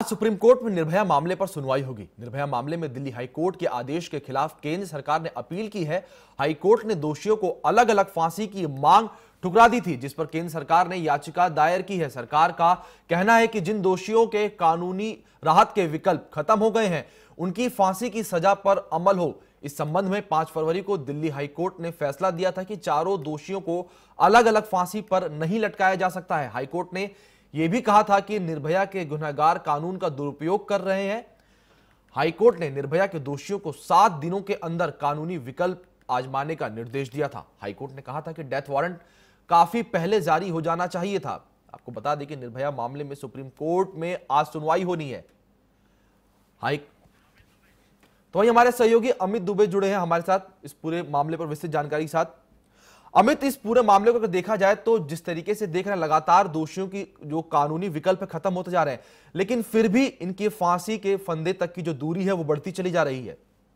Supreme court में निर्भया मामले पर सुनवाई होगी। निर्भया मामले में दिल्ली हाई कोर्ट के आदेश के खिलाफ केंद्र सरकार ने अपील की है। हाई कोर्ट ने दोषियों को अलग अलग फांसी की मांग ठुकरा दी थी, जिस पर केंद्र सरकार ने याचिका दायर की है। सरकार का कहना है कि जिन दोषियों के कानूनी राहत के विकल्प खत्म हो गए हैं, उनकी फांसी की सजा पर अमल हो। इस संबंध में 5 फरवरी को दिल्ली हाई कोर्ट ने फैसला दिया था कि चारों दोषियों को अलग अलग फांसी पर नहीं लटकाया जा सकता है। हाई कोर्ट ने यह भी कहा था कि निर्भया के गुनहगार कानून का दुरुपयोग कर रहे हैं। हाईकोर्ट ने निर्भया के दोषियों को 7 दिनों के अंदर कानूनी विकल्प आजमाने का निर्देश दिया था। हाईकोर्ट ने कहा था कि डेथ वारंट काफी पहले जारी हो जाना चाहिए था। आपको बता दें कि निर्भया मामले में सुप्रीम कोर्ट में आज सुनवाई होनी है। तो वही हमारे सहयोगी अमित दुबे जुड़े हैं हमारे साथ इस पूरे मामले पर विस्तृत जानकारी के साथ। अमित, इस पूरे मामले को अगर देखा जाए तो जिस तरीके से देख रहे हैं, लगातार दोषियों की जो कानूनी विकल्प खत्म होते जा रहे हैं, लेकिन फिर भी इनकी फांसी के फंदे तक की जो दूरी है वो बढ़ती चली जा रही है।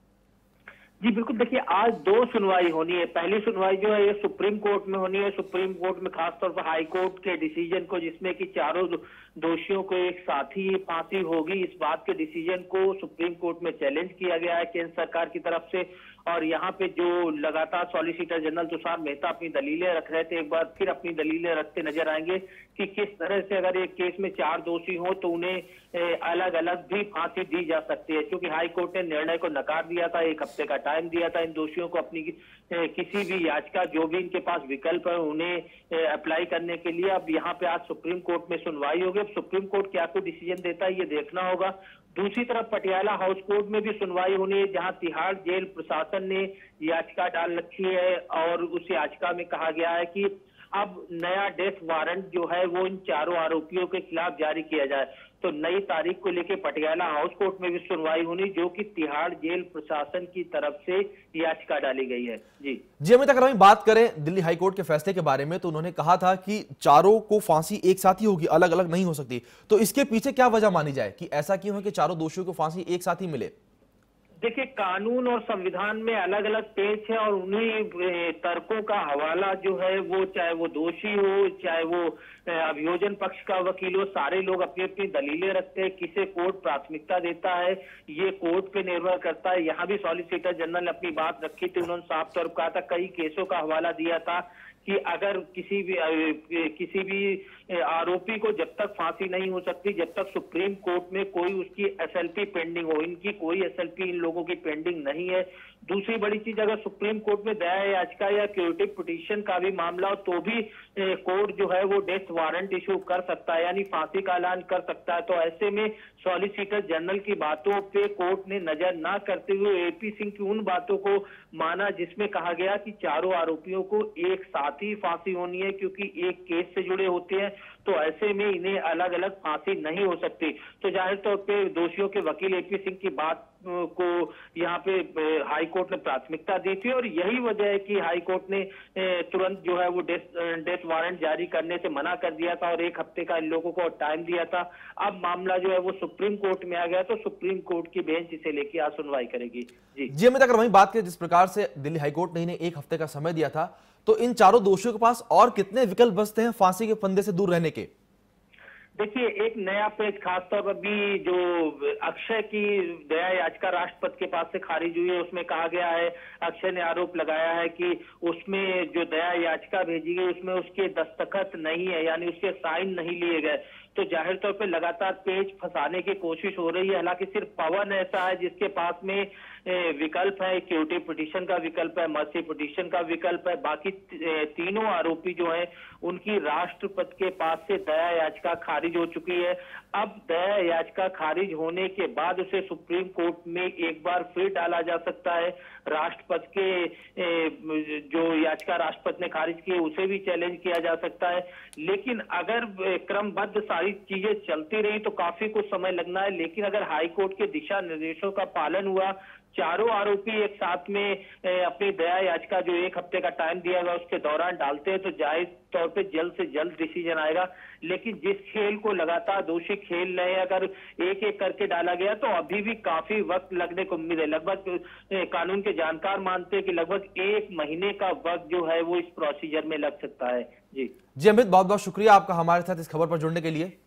जी बिल्कुल, देखिए आज 2 सुनवाई होनी है। पहली सुनवाई जो है ये सुप्रीम कोर्ट में होनी है। सुप्रीम कोर्ट में खासतौर पर हाई कोर्ट के डिसीजन को, जिसमें कि चारों दोषियों को एक साथ ही फांसी होगी, इस बात के डिसीजन को सुप्रीम कोर्ट में चैलेंज किया गया है केंद्र सरकार की तरफ से। और यहाँ पे जो लगातार सॉलिसिटर जनरल तुषार मेहता अपनी दलीलें रख रहे थे, एक बार फिर अपनी दलीलें रखते नजर आएंगे कि किस तरह से अगर एक केस में 4 दोषी हो तो उन्हें अलग अलग भी फांसी दी जा सकती है। क्योंकि हाई कोर्ट ने निर्णय को नकार दिया था, 1 हफ्ते का टाइम दिया था इन दोषियों को अपनी किसी भी याचिका, जो भी इनके पास विकल्प है, उन्हें अप्लाई करने के लिए। अब यहाँ पे आज सुप्रीम कोर्ट में सुनवाई होगी। अब सुप्रीम कोर्ट क्या कोई डिसीजन देता है ये देखना होगा। दूसरी तरफ पटियाला हाउस कोर्ट में भी सुनवाई होनी है, जहां तिहाड़ जेल प्रशासन ने याचिका डाल रखी है और उस याचिका में कहा गया है कि अब नया डेथ वारंट जो है वो इन चारों आरोपियों के खिलाफ जारी किया जाए। तो नई तारीख को लेकर पटियाला हाउस कोर्ट में भी सुनवाई होनी, जो कि तिहाड़ जेल प्रशासन की तरफ से याचिका डाली गई है। जी अमित, अगर हम बात करें दिल्ली हाई कोर्ट के फैसले के बारे में, तो उन्होंने कहा था कि चारों को फांसी एक साथ ही होगी, अलग अलग नहीं हो सकती। तो इसके पीछे क्या वजह मानी जाए कि ऐसा क्यों है कि चारों दोषियों को फांसी एक साथ ही मिले? देखिए, कानून और संविधान में अलग अलग पेच है और उन्हीं तर्कों का हवाला जो है वो, चाहे वो दोषी हो, चाहे वो अभियोजन पक्ष का वकील हो, सारे लोग अपनी अपनी दलीलें रखते हैं। किसे कोर्ट प्राथमिकता देता है ये कोर्ट पे निर्भर करता है। यहाँ भी सॉलिसिटर जनरल ने अपनी बात रखी थी। उन्होंने साफ तौर पर कहा था, कई केसों का हवाला दिया था कि अगर किसी भी आरोपी को जब तक फांसी नहीं हो सकती, जब तक सुप्रीम कोर्ट में कोई उसकी एसएलपी पेंडिंग हो। इनकी कोई एसएलपी इन लोगों की पेंडिंग नहीं है। दूसरी बड़ी चीज, अगर सुप्रीम कोर्ट में दया याचिका या क्यूरेटिव पिटीशन का भी मामला हो तो भी कोर्ट जो है वो डेथ वारंट इशू कर सकता है, यानी फांसी का ऐलान कर सकता है। तो ऐसे में सॉलिसिटर जनरल की बातों पे कोर्ट ने नजर ना करते हुए एपी सिंह की उन बातों को माना जिसमें कहा गया कि चारों आरोपियों को एक साथ ही फांसी होनी है, क्योंकि एक केस से जुड़े होते हैं। तो ऐसे में इन्हें अलग अलग फांसी नहीं हो सकती। तो जाहिर तौर पे दोषियों के वकील एपी सिंह की बात को यहाँ पे हाई कोर्ट ने प्राथमिकता दी थी और यही वजह है कि हाई कोर्ट ने तुरंत जो है वो डेथ वारंट जारी करने से मना कर दिया था और 1 हफ्ते का इन लोगों को टाइम दिया था। अब मामला जो है वो सुप्रीम कोर्ट में आ गया, तो सुप्रीम कोर्ट की बेंच इसे लेके आज सुनवाई करेगी। जी अमित, अगर वही बात करें जिस प्रकार से दिल्ली हाईकोर्ट ने इन्हें 1 हफ्ते का समय दिया था, तो इन चारों दोषियों के पास और कितने विकल्प बचते हैं फांसी के फंदे से दूर रहने के? देखिए, एक नया पेज खासतौर पर भी जो अक्षय की दया याचिका राष्ट्रपति के पास से खारिज हुई है, उसमें कहा गया है, अक्षय ने आरोप लगाया है कि उसमें जो दया याचिका भेजी गई उसमें उसके दस्तखत नहीं है, यानी उसके साइन नहीं लिए गए। तो जाहिर तौर पे लगातार पेच फंसाने की कोशिश हो रही है। हालांकि सिर्फ पवन ऐसा है जिसके पास में विकल्प है, क्यूरेटिव पिटीशन का विकल्प है, मर्सी पिटीशन का विकल्प है। बाकी तीनों आरोपी जो हैं उनकी राष्ट्रपति के पास से दया याचिका खारिज हो चुकी है। अब दया याचिका खारिज होने के बाद उसे सुप्रीम कोर्ट में एक बार फिर डाला जा सकता है। राष्ट्रपति के जो याचिका राष्ट्रपति ने खारिज की उसे भी चैलेंज किया जा सकता है। लेकिन अगर क्रमबद्ध सारी चीजें चलती रही तो काफी कुछ समय लगना है। लेकिन अगर हाईकोर्ट के दिशा निर्देशों का पालन हुआ, चारों आरोपी एक साथ में अपनी दया याचिका जो 1 हफ्ते का टाइम दिया गया उसके दौरान डालते हैं, तो जायज तौर पे जल्द से जल्द डिसीजन आएगा। लेकिन जिस खेल को लगातार दोषी खेल रहे हैं, अगर एक एक करके डाला गया तो अभी भी काफी वक्त लगने को उम्मीद है। लगभग कानून के जानकार मानते हैं कि लगभग 1 महीने का वक्त जो है वो इस प्रोसीजर में लग सकता है। जी अमित, बहुत बहुत शुक्रिया आपका हमारे साथ इस खबर पर जुड़ने के लिए।